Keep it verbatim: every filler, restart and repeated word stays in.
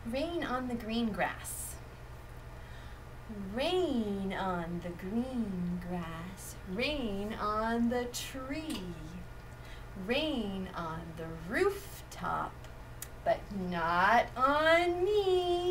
Rain on the green grass. Rain on the green grass. Rain on the tree. Rain on the rooftop, but not on me.